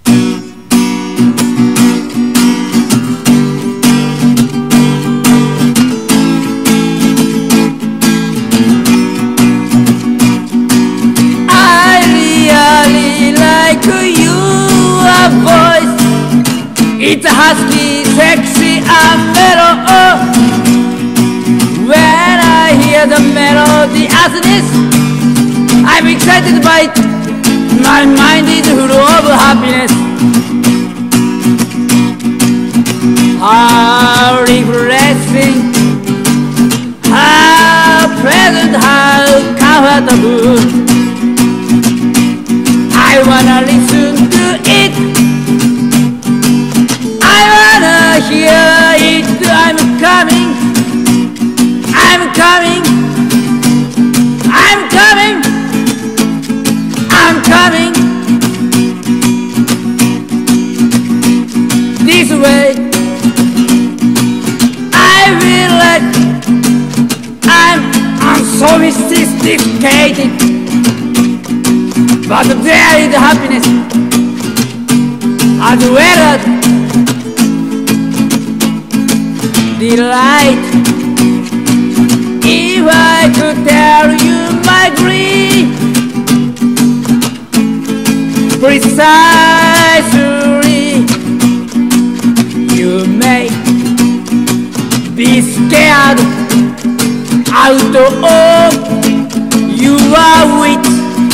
It's a husky, sexy, and mellow. When I hear the melodiousness, I'm excited by it. My mind is full of happiness. How refreshing, how pleasant, how comfortable. I wanna listen to it. Hear it, I'm coming, I'm coming, I'm coming, I'm coming. This way, I feel like I'm so sophisticated, but there is happiness as well as delight. If I could tell you my dream precisely, you may be scared out of your wits,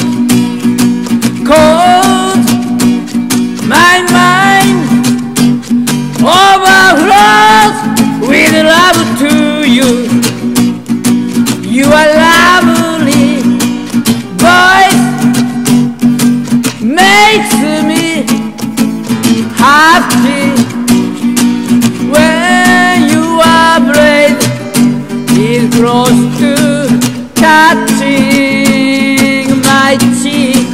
'cause my mind overflows with love to you. Your lovely voice makes me happy. When your breath is close to touching my cheek,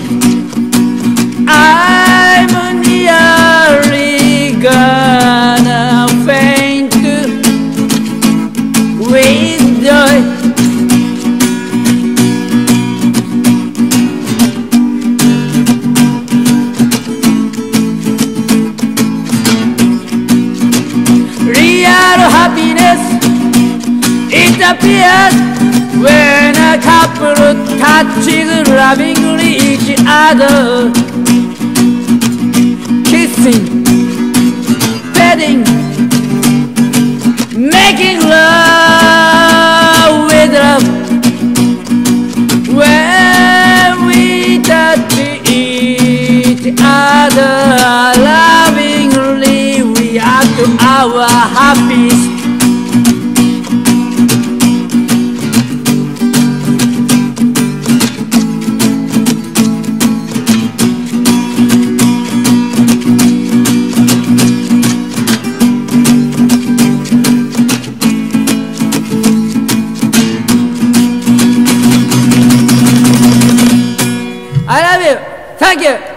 I'm nearly gonna faint with joy. Real happiness, it appears when a couple touches lovingly each other, kissing, petting, making love with love. When we touch each other lovingly, we are to our happiest. I love you. Thank you.